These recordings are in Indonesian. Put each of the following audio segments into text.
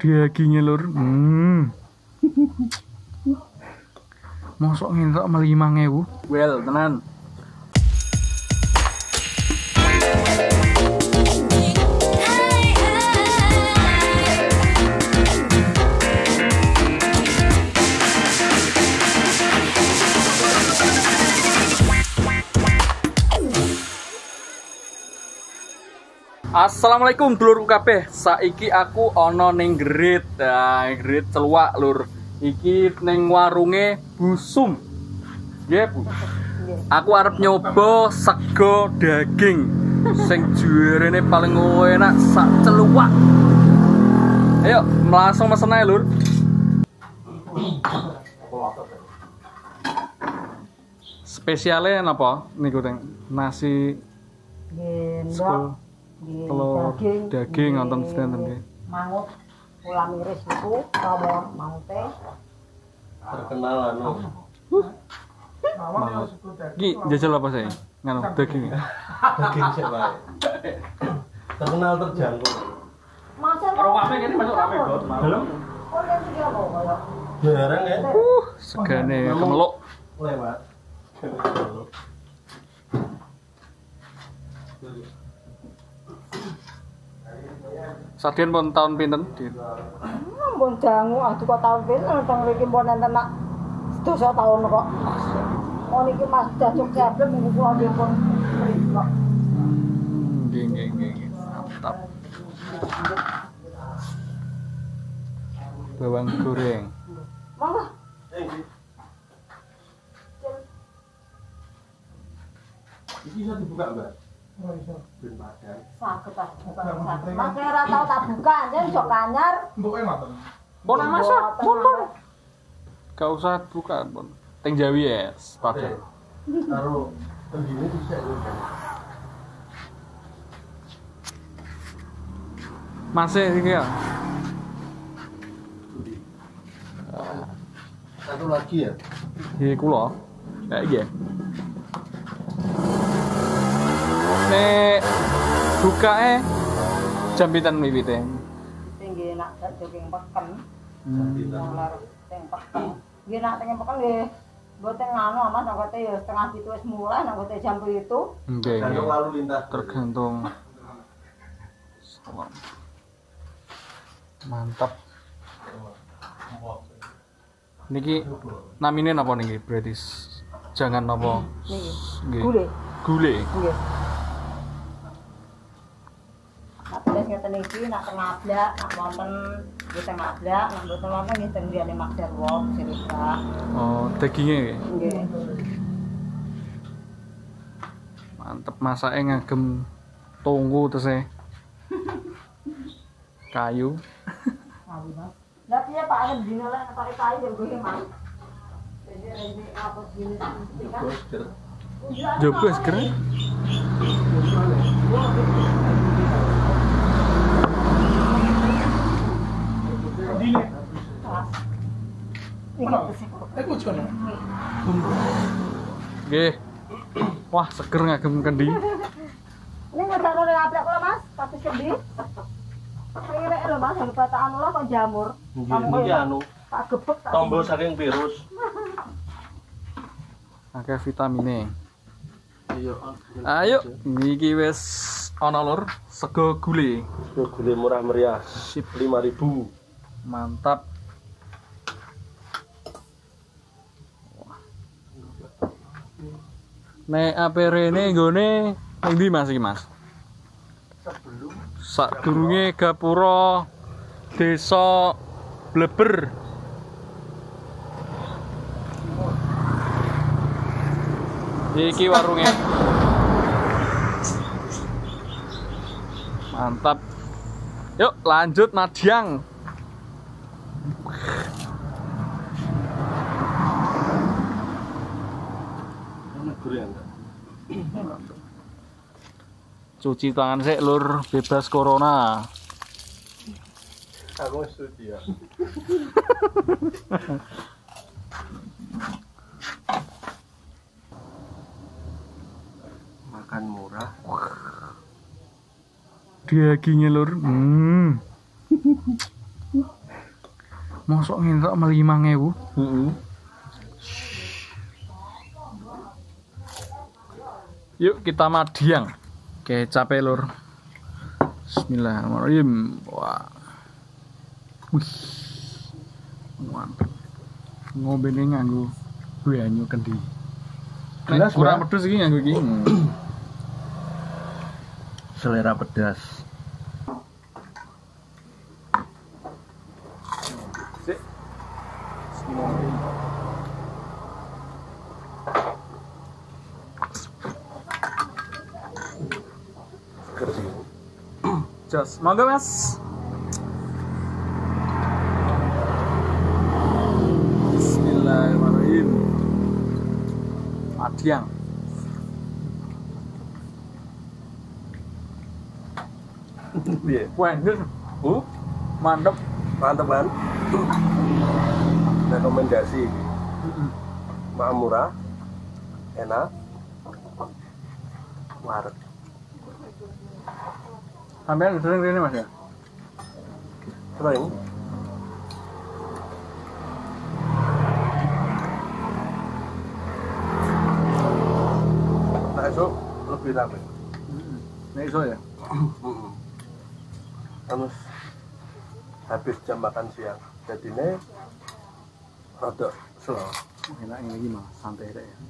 Dagingnya lur. Mosok ngentok 5.000. Well, tenan. Assalamualaikum dulurku kabeh. Saiki aku ana ning Grit. Nah, Grit Celuak lur. Iki ning warunge Busum. Nggih, Bu. Aku arep nyoba sego daging sing juarene paling enak sak Celuak. Ayo, langsung mesen ae, Lur. Spesialnya napa niku teng? Nasi Gendok, telur daging wonten sinten nggih. mangut, ulam iris itu, rawon mangute. Terkenal anu. Iki jajal apa sih? Nganu daging. Daging sik wae. Terkenal terjangkau. Masa Karo rame kene masuk rame kok. Belum. Oh, yang tiga kok. Jarang ya. Segane kemeluk. Lewat. Sadien pun tahun pinten? Mbon dangu aduh kok tahun pinten teng mriki mbon enten nak sedasa tahun kok. Oh niki Mas Dacuk Jablem niku kula nggih pun mriki kok. Nggih. Mantap. Bawang goreng. Monggo. Iki bisa dibuka, Mbak? Oh iso. Ben padang. Saged ta buka. Mas ora tau tak buka, yen iso kanyar. Mboke ngoten. Pon masak, pon. Gak usah buka, pon. Teng Jawi ya, padahal. Karo tendine bisa lho. Masih iki ya. Satu lagi ya. Iki kula. Kayak iki. Nek bukae jam pinten wiwite? Tinggi nak daging peken. Pinten. Lar teng peken. Nggih nak teng peken nggih. Mboten nganu Mas angkote ya setengah 7 wis mulai angkote jam 7. Nggih. Tergantung lalu lintas. Tergantung. Mantap. Niki namine napa niki? Berarti jangan napa? Niki. Nggih. Gule. Gule. Nggih. Nak terus ngeten iki nak teng ablak, nak wonten nggih teng ablak, nak mboten wonten nggih teng griyane Mas Darwo Sirika. Oh, dagingnya. Nggih. Mantep masake ngagem tunggu terus kayu. Lah piye Pak arep dino lek pakai kayu ya gue Mas. Jadi apa gini kan? Jogo seger. Nggih. Wah, seger ngagem kendi. Ini nggak ada ablak kula Mas, pasti kendi. Kira lho Mas, lho bataan lho kok jamur. Nggih, iki anu. Tak gebek tak. Tombol saking virus. Akeh vitamine. Ayo. Ayo, niki wis ana lur, sego gule. Gule murah meriah. Sip, 5.000. mantap. Nek ape rene nggone ning ndi Mas iki Mas? Sebelum Sadurunge gapura Desa Bleber. Iki warungnya. Mantap. Yuk lanjut Madiang. Cuci tangan sik lur, bebas corona. Aku setuju ya. Makan murah. Dagingnya lur. Mosok ngintok 5.000. Heeh. Yuk kita madiang. Kecape lur. Bismillahirrahmanirrahim. Wah. Wih. Mantap. Ngombene nganggo banyu kendi. Gelas, Kurang Mbak. pedes iki nganggo iki. Selera pedas. Sik. Bismillahirrahmanirrahim. Kerja. Jos, monggo Mas. Bismillahirrahmanirrahim. Madiang. Piye? Wah, mantep. Mantap kan? Rekomendasi. Mak murah, enak, waret. Sampean sering rene Mas ya? Sering. Nah, esok lebih rame. Nek iso ya. Terus habis jam makan siang. Jadi ini rada slow. Enak ini mah santai rek ya.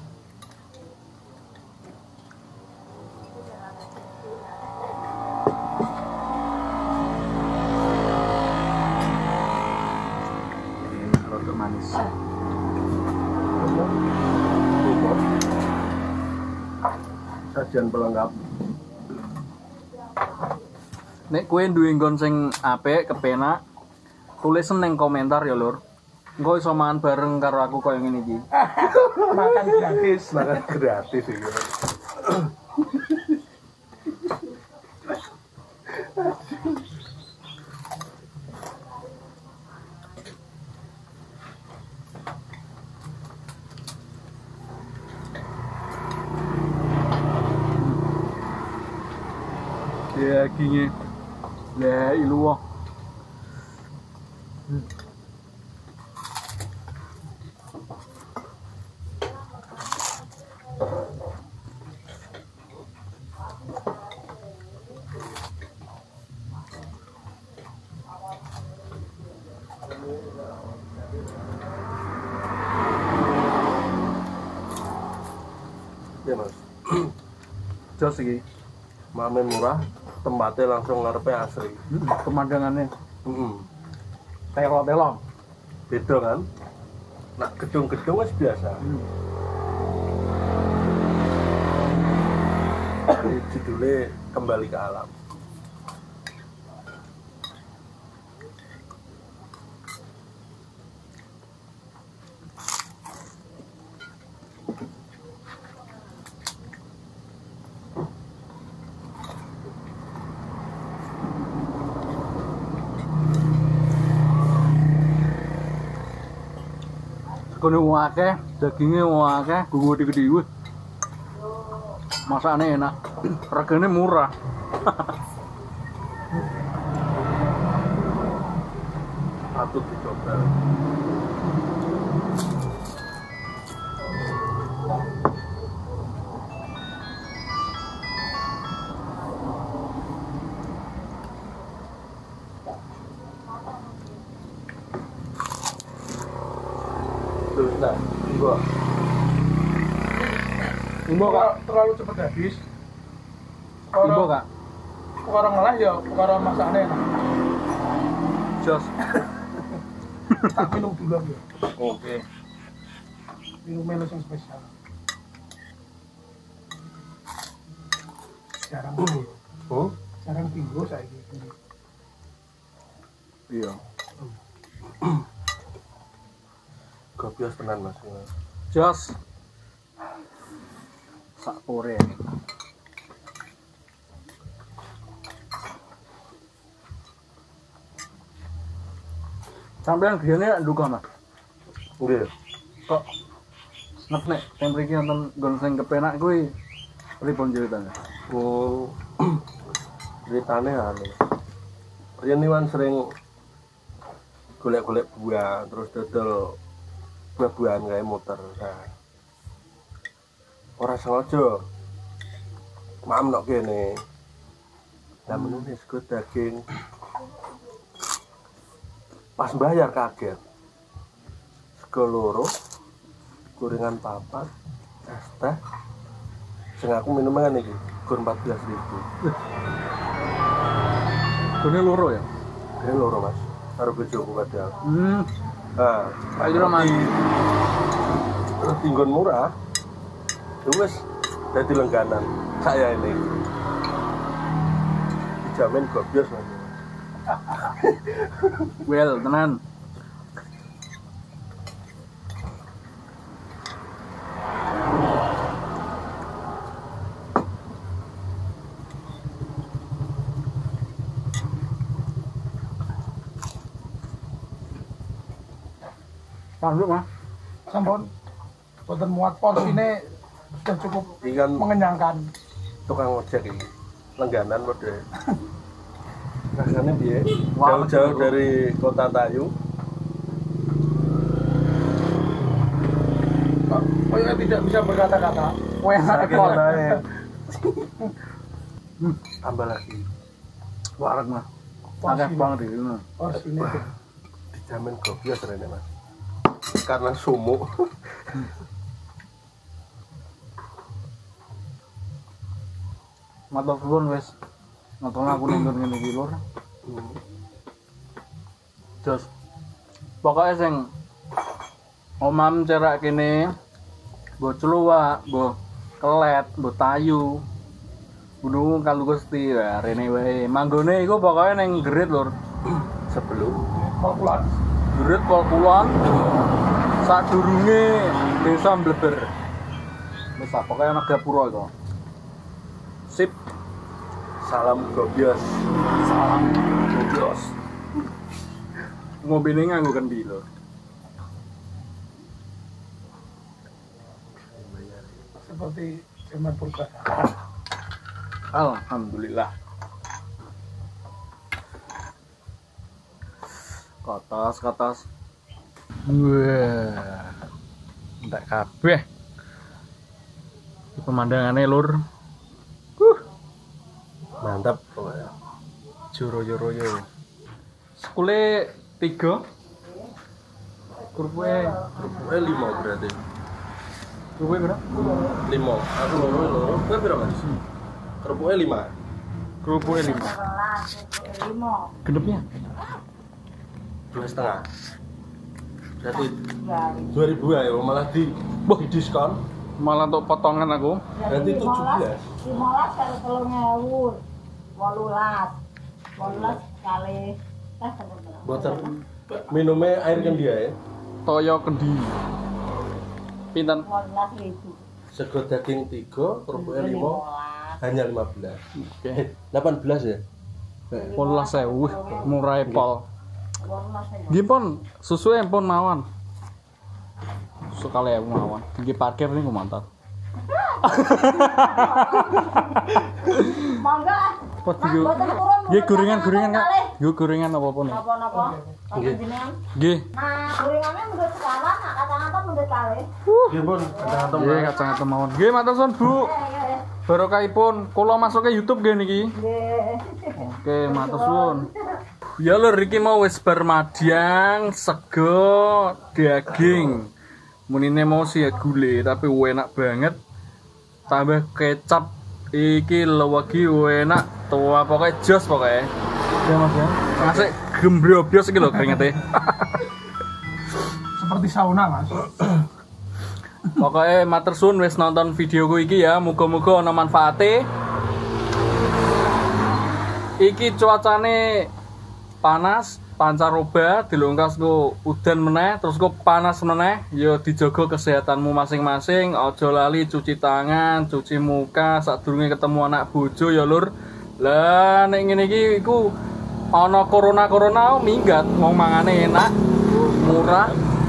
Enak rada manis. Sajian pelengkap. Nek kowe duwe nggon sing apik, kepenak, tulis ning komentar ya, Lur. Engko iso mangan bareng karo aku koyo ngene iki. Makan gratis. Makan gratis iki. Ya gini. La iluwah. Ya mas. Jos iki. Mame murah, tempatnya langsung ngarepe asri. Pemandangannya Heeh. telo-telo. Beda kan? Nah, gedung-gedung wis biasa. Ini judulnya kembali ke alam. Kono wong akeh, daginge wong akeh, gungu gede-gede wih. Masakane enak. Regane murah. Patut dicoba. Terus nah, gua Imbo Kak, terlalu cepat habis. Imbo Kak. Perkara ngalah ya, perkara masaknya enak. Jos. Tak minum dulu ya. oke. Minum menu yang spesial. Jarang tinggu. Oh, Jarang tinggu saya gitu. Iya. gobios tenan mas. Jos. Sak pore. Sampeyan gene duka Mas. Nggih. Kok nek nek teng mriki nonton nggon sing kepenak kuwi pripun ceritane? Oh, ceritane anu. Riyen niwan sering golek-golek buah terus dodol buah-buahan kayak muter. Nah, ora sengaja mam nok kene. Lah menune sego daging. Pas bayar kaget. Sego loro, gorengan papat, es teh. Sing aku minum kan iki, gur 14.000. Gone loro ya. Ini loro Mas. Karo bojoku padahal. Nah, Ayo Roman. Terus tinggon murah. Wes dadi lengganan saya ini. Dijamin gobios Mas. Well, tenan. Tanduk mah. Sampun boten muat porsine sudah cukup Iki kan mengenyangkan. tukang ojek ini. Lengganan mode. Rasanya piye? Wah, Jauh-jauh betul. dari Kota Tayu. Pokoknya tidak bisa berkata-kata. Wah, Saking ekor. naik. Tambah lagi. Wareg mah. Akeh banget iki. Porsine. Dijamin gobios rene Mas. Karena sumuk. Matur suwun wis. Nonton aku ning ngene iki lur. Jos. Pokoke sing omam cerak kene mbok celuwak, mbok kelet, mbok tayu. Gunung Kalu Gusti ya rene wae. Manggone iku pokoke ning Gerit lur. Sebelum Kalkulan. Gerit Pol Kulon. Sadurunge Desa Mbleber. Wis pokoke ana gapura iku. Sip. salam gobios. Salam gobios. Mobilnya nganggo kendi lho. Seperti zaman purba. Alhamdulillah. Katas. Wah. Entek kabeh. Pemandangannya lur. Mantap pokoknya. Joro-joro yo. Sekule 3. Kurve 5 berarti. berapa? 5. Aku loro. Kowe piro Mas? Kerupuknya 5. Kurve 5. 5. Genepnya 2,5. Berarti 2000 ya malah di diskon. malah untuk potongan aku. Berarti 17. 15 kali 3.000. 18 kali teh sebenarnya. Boten minumnya air kendi ya. Toyo kendi. Pinten? 15.000. Sego daging 3, kerupuknya 5, hanya 15. Oke. 18 ya? 18.000 murah pol. 18.000. Nggih pun susu pun mawon. Sekali mawon. Nggih parkir niku mantap. Mangga. Pot Mas, yo. boten turun. Nggih gorengan Kak. Nggih gorengan apa-apa nih. Napa-napa? Nggih. Jenengan. Nggih. Nah, gorengannya menurut sekarang, nah kata-kata menurut kali. Nggih pun, kacang Nggih kacang mawon. Nggih matur suwun Bu. Barokahipun kula masuk ke YouTube nggih niki. Nggih. Oke, matur suwun. Ya lur iki mau wis bar madyang, sego, daging. Munine mau sih gule tapi enak banget. Tambah kecap iki lewegi enak. Tua pokoknya jos pokoknya. Ya Mas ya. Ngasih gembrobios iki lho keringete. Seperti sauna, Mas. Pokoknya matur suwun wis nonton videoku iki ya. Muga-muga ana manfaate. Iki cuacane panas, pancaroba, dilungkas ku udan meneh, terus ku panas meneh. Ya dijaga kesehatanmu masing-masing. Aja lali cuci tangan, cuci muka sadurunge ketemu anak bojo ya lur. Lah nek ngene iki iku ana corona minggat, wong mangane enak, murah,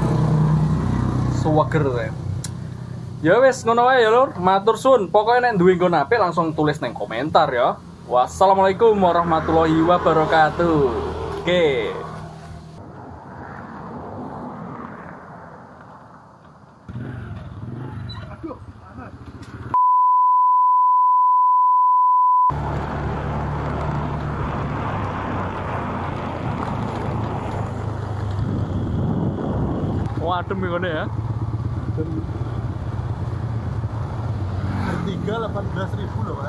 seger. Ya wis ngono wae ya lur. Matur suwun. Pokoke nek duwe nggon apik langsung tulis nang komentar ya. Wassalamualaikum warahmatullahi wabarakatuh. Oke. adem ngene ya. Dan bertiga 18.000 loh Pak.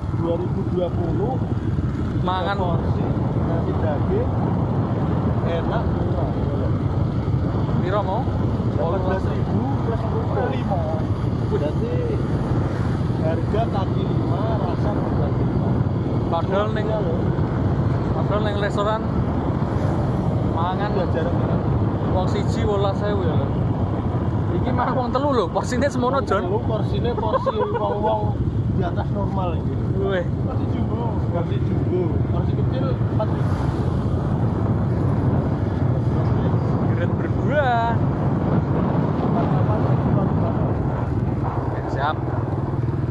2020 Mangan porsi nasi daging enak murah. piro mau? 18.000 plus 5. Berarti harga kaki 5, rasa 14.000. Padahal ning restoran mangan Udah jarang banget. wong siji 18.000 ya lho. Iki mah wong telu lho, porsine semono Jon. Lu porsinya porsi wong-wong di atas normal ini. Wih, Porsi jumbo, porsi kecil 4.000. geret berdua. Oke, siap.